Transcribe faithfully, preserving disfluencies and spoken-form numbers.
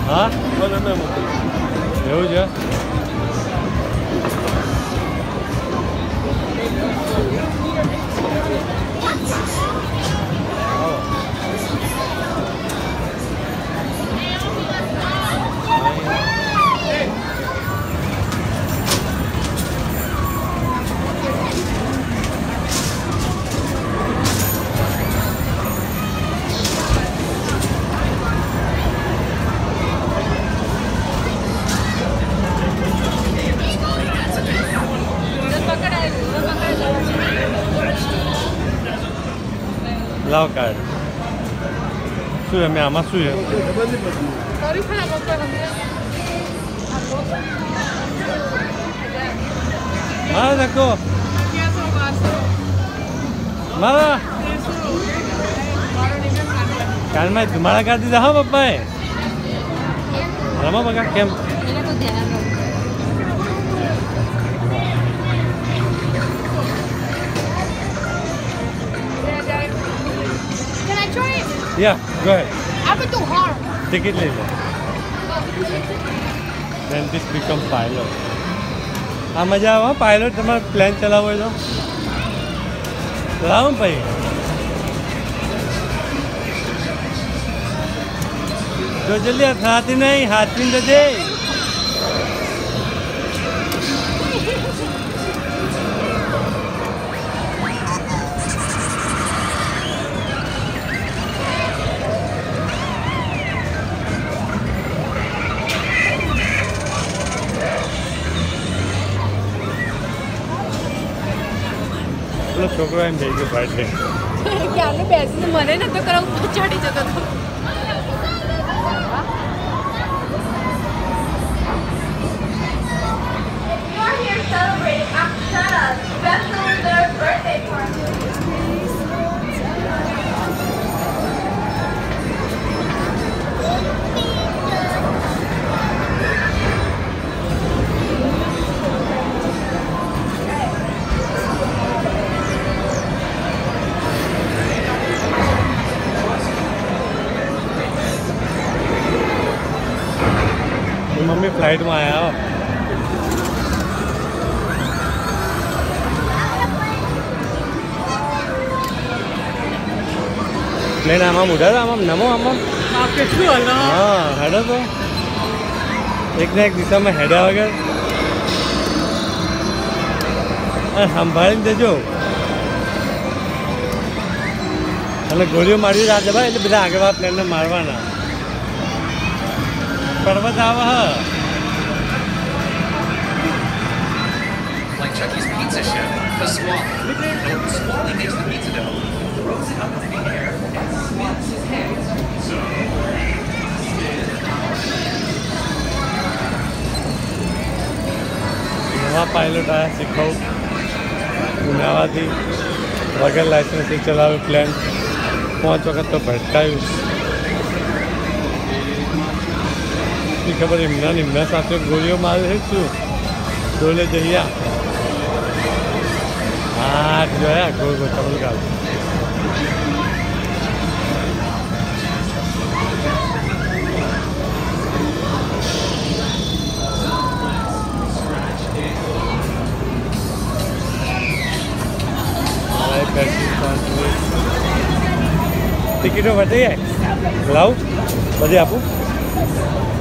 હા મને મેં મોકલી એવું છે લાવ કાર્ડ શું છે મેં આમાં શું છે મારા ધક્કો મારા કાનમાં ધુમાડા કાઢી દીધા હા પપ્પાએ રમા બગા કેમ Yeah, go ahead. I would do hard. Ticket later. Then this become pilot. આ મજા આવે પાયલોટ તમારે પ્લેન ચલાવવો હોય તો લાવો ને ભાઈ જો જલ્દી હાથી નહીં હાથવી જજે છોકરો એમ થઈ ગયો ફાઈટ લે ક્યારનો બેસીને મને નતો કરાવું ચડી જતો હતો मम्मी फ्लाइट में आया प्लेन आम उड़ा आम नमो आम हाँ हेडो तो एक ना एक दिशा में हेडा वगैरह संभाड़ी देजो અને ગોળીઓ મારી રાત ભાઈ એટલે બધા આગળ પ્લેનને મારવાના पर्वत आवा Like Chucky's Pizza Chef, the swallow. The swallow makes the pizza dough, throws it up into the air, and spins his hands. So. नवा पायलट आया सीखो नवा थी वगैरह लाइसेंस से चलावे प्लेन पाँच वक्त तो भटकायु खबर एमना निम्ना साथ गोलियों मारे शू डोले जइया हाँ जो है गोल गोल चमल का टिकटों बताइए लाओ बजे आपू